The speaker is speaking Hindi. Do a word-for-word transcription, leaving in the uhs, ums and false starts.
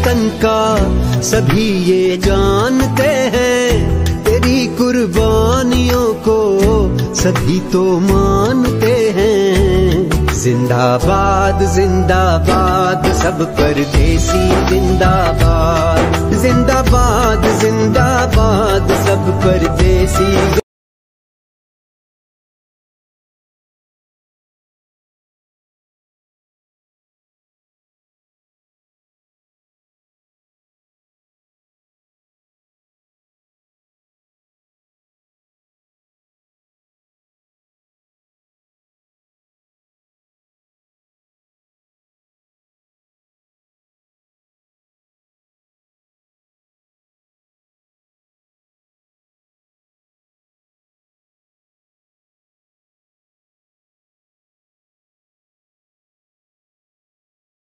वतन का सभी ये जानते हैं, तेरी कुर्बानियों को सभी तो मानते हैं। जिंदाबाद जिंदाबाद सब परदेसी जिंदाबाद, जिंदाबाद जिंदाबाद सब परदेसी।